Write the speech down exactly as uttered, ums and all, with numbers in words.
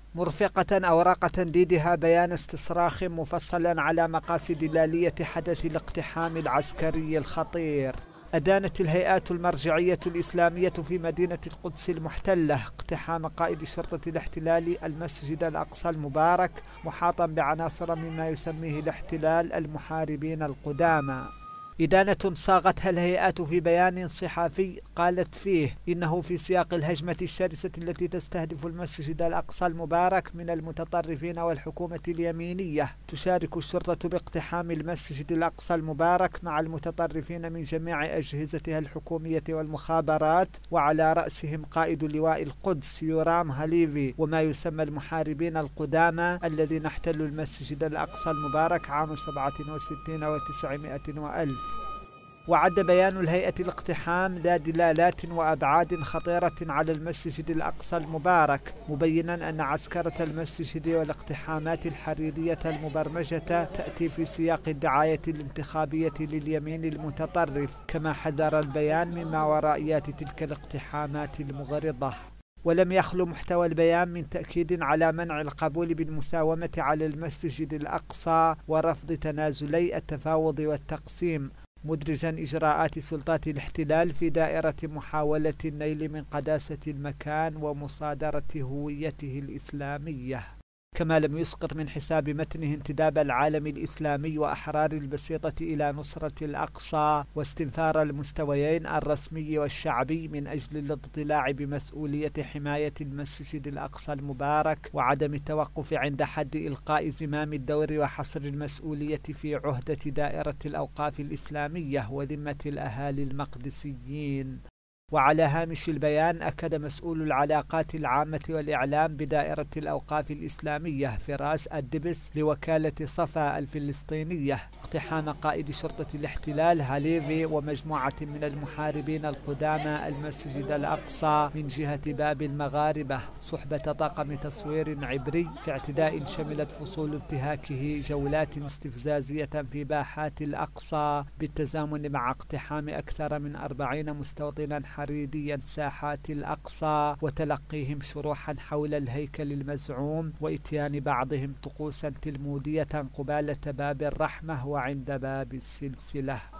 مرفقة أوراق تنديدها بيان استصراخ مفصلا على مقاصد دلالية حدث الاقتحام العسكري الخطير. أدانت الهيئات المرجعية الإسلامية في مدينة القدس المحتلة اقتحام قائد شرطة الاحتلال المسجد الأقصى المبارك محاطا بعناصر مما يسميه الاحتلال المحاربين القدامى. إدانة صاغتها الهيئات في بيان صحفي قالت فيه إنه في سياق الهجمة الشرسة التي تستهدف المسجد الأقصى المبارك من المتطرفين والحكومة اليمينية، تشارك الشرطة باقتحام المسجد الأقصى المبارك مع المتطرفين من جميع أجهزتها الحكومية والمخابرات، وعلى رأسهم قائد لواء القدس يورام هاليفي وما يسمى المحاربين القدامى الذين احتلوا المسجد الأقصى المبارك عام سبعة وستين وتسعمائة وألف. وعد بيان الهيئة الاقتحام ذا دلالات وأبعاد خطيرة على المسجد الأقصى المبارك، مبينا أن عسكرة المسجد والاقتحامات الحريرية المبرمجة تأتي في سياق الدعاية الانتخابية لليمين المتطرف، كما حذر البيان من ماورائيات تلك الاقتحامات المغرضة. ولم يخلو محتوى البيان من تأكيد على منع القبول بالمساومة على المسجد الأقصى ورفض تنازلي التفاوض والتقسيم، مدرجا إجراءات سلطات الاحتلال في دائرة محاولة النيل من قداسة المكان ومصادرة هويته الإسلامية. كما لم يسقط من حساب متنه انتداب العالم الإسلامي وأحرار البسيطة إلى نصرة الأقصى واستنفار المستويين الرسمي والشعبي من أجل الاضطلاع بمسؤولية حماية المسجد الأقصى المبارك وعدم التوقف عند حد إلقاء زمام الدور وحصر المسؤولية في عهدة دائرة الأوقاف الإسلامية وذمة الأهالي المقدسيين. وعلى هامش البيان أكد مسؤول العلاقات العامة والإعلام بدائرة الأوقاف الإسلامية فراس الدبس لوكالة صفا الفلسطينية اقتحام قائد شرطة الاحتلال هاليفي ومجموعة من المحاربين القدامى المسجد الأقصى من جهة باب المغاربة صحبة طاقم تصوير عبري في اعتداء شملت فصول انتهاكه جولات استفزازية في باحات الأقصى بالتزامن مع اقتحام أكثر من أربعين مستوطنا حريديا ساحات الأقصى وتلقيهم شروحا حول الهيكل المزعوم وإتيان بعضهم طقوسا تلمودية قبالة باب الرحمة وعند باب السلسلة.